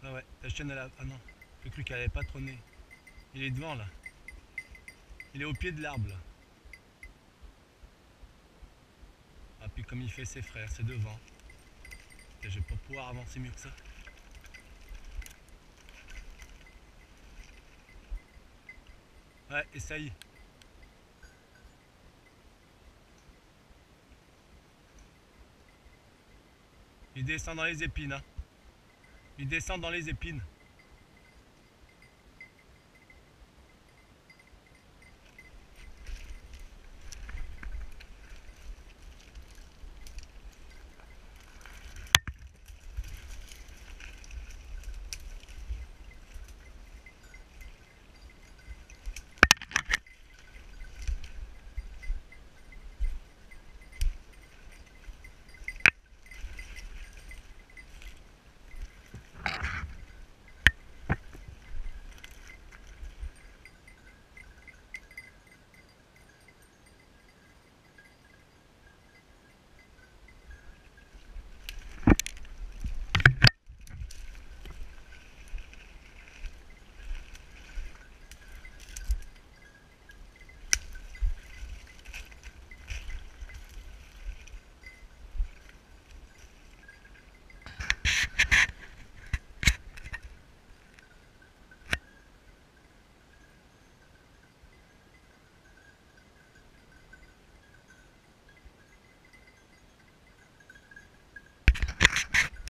Ouais, ouais, ta chaîne elle a... Ah non, j'ai cru qu'elle avait pas trôné. Il est devant là. Il est au pied de l'arbre là. Ah puis comme il fait ses frères, c'est devant. Et je vais pas pouvoir avancer mieux que ça. Ouais, essaye. Il descend dans les épines, hein. Il descend dans les épines.